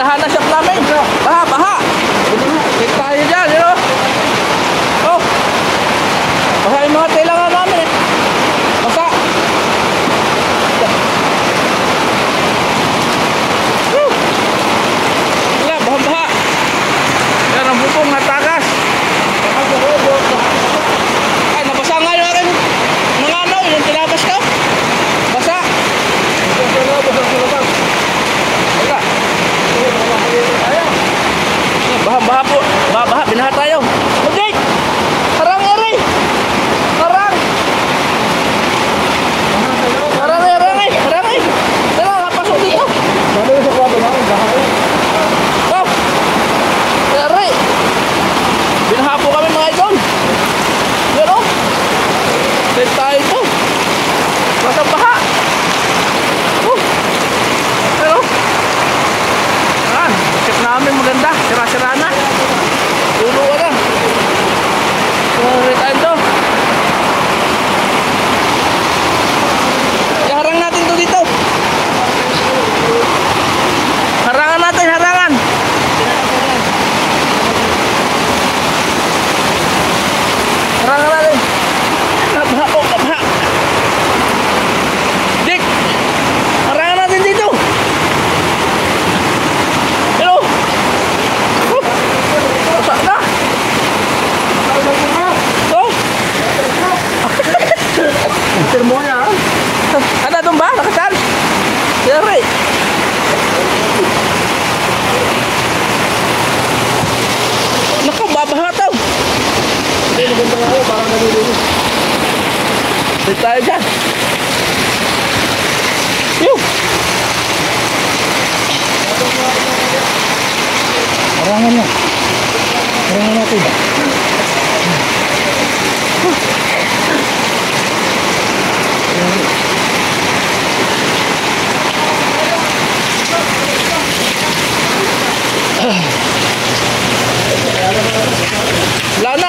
binaha na shop namin. Baha, baha. Check tayo dyan, you know? Oh. Baka yung mga kailangan namin eh. Basa. Wala, baha-baha. Yan ang bubong na tagas. Ay, nabasa nga yung aking mga ano, yung tinabas ko. Basa. Wala. Baha-baha po. Baha-baha, binaha tayo. Hindi! Harang eri! Harang! Harang eri! Harang eri! Tara, napasok dito. Oh! Eri! Binaha po kami mga idol. Yan o. Set tayo ito. Basta baha. Oh! Yan o. Yan. Check namin maganda. Sira-sira na. Tulo ka na. Sorry tayo ito. Harang natin ito dito. Harangan natin, harangan. Harangan natin. Kabaha po, kabaha. Dik, harangan natin dito. Hello. Basa na. Oh. Termonya. Ada doon ba? Nakasal? Yari. Naku, babaha ito. Hindi maganda nga ako, parang nalilinis. Dito tayo dyan. Yung. Harangan niya. Harangan natin. Wala na.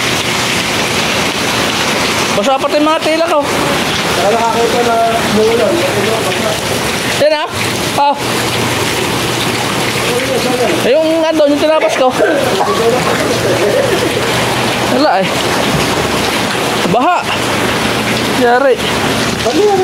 Basa pati mga tila ko. Saka nakakita na muulan. Yan ah. Ah. Yung ano, yung tinapos ko. Wala eh. Baha. Yari. Ano yan?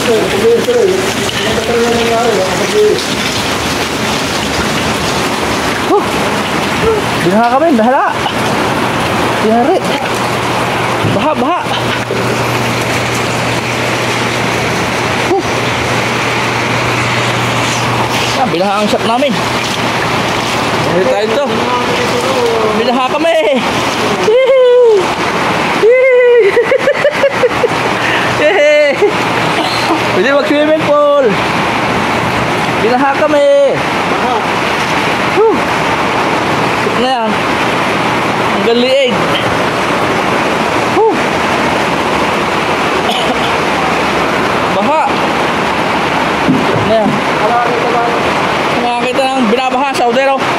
Binaha kami, bahala. Yari. Baha, baha. Binaha ang shop namin. Dito tayo ito. Binaha kami. Pwede mag-swimming pool. Binaha kami. Shop na yan. Ang galiig. Baha. Shop na yan. Nakakita ng binabaha sa Odero.